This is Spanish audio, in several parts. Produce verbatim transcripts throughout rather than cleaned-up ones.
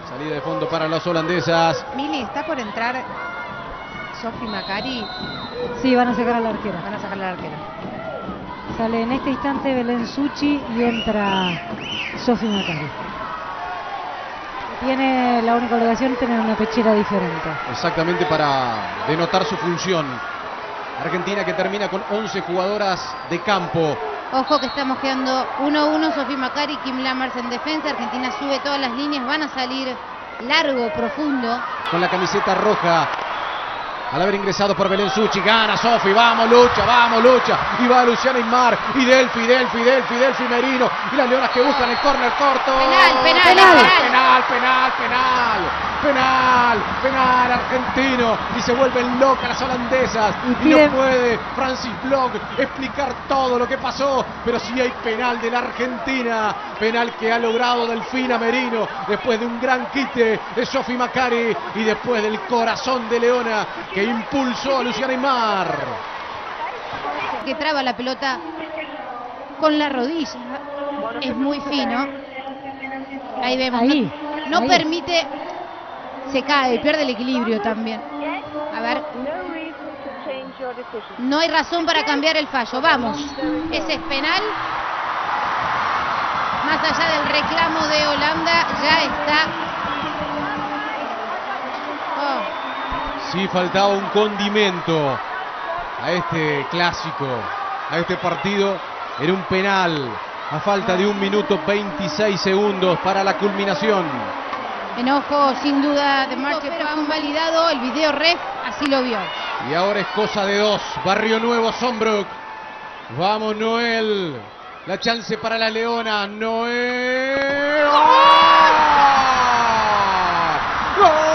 Salida de fondo para las holandesas. Mili, ¿está por entrar Sofi Macari? Sí, van a sacar a la arquera. Van a sacar a la arquera. Sale en este instante Belén Suchi y entra Sofi Macari. Tiene la única obligación de tener una pechera diferente. Exactamente, para denotar su función. Argentina que termina con once jugadoras de campo. Ojo que estamos quedando uno a uno, Sofi Macari, Kim Lammers en defensa. Argentina sube todas las líneas, van a salir largo, profundo. Con la camiseta roja, al haber ingresado por Belén Suchi, gana Sofi, vamos lucha, vamos lucha, y va Luciana Aymar, y Delphi, Delphi, Delphi, Delphi Merino, y las leonas que buscan el córner corto. Penal, penal, penal, penal, penal, penal, penal, penal, penal argentino, y se vuelven locas las holandesas, y no puede Francis Bloch explicar todo lo que pasó, pero sí hay penal de la Argentina, penal que ha logrado Delfina Merino, después de un gran quite de Sofi Macari, y después del corazón de Leona, que impulsó a Luciana Aymar. Que traba la pelota con la rodilla. Es muy fino. Ahí vemos. Ahí, no no ahí. permite. Se cae, pierde el equilibrio también. A ver. No hay razón para cambiar el fallo. Vamos. Ese es penal. Más allá del reclamo de Holanda, ya está. Oh. Sí, faltaba un condimento a este clásico, a este partido. Era un penal a falta de un minuto veintiséis segundos para la culminación. Enojo sin duda de Marche, pero han validado el video ref, así lo vio. Y ahora es cosa de dos. Barrio Nuevo, Sonbrook. Vamos, Noel. La chance para la Leona. Noel. ¡Oh! ¡Gol!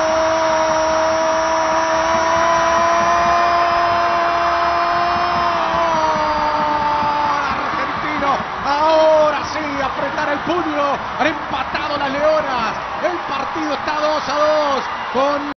Ahora sí, apretar el puño. Han empatado las Leonas. El partido está dos a dos con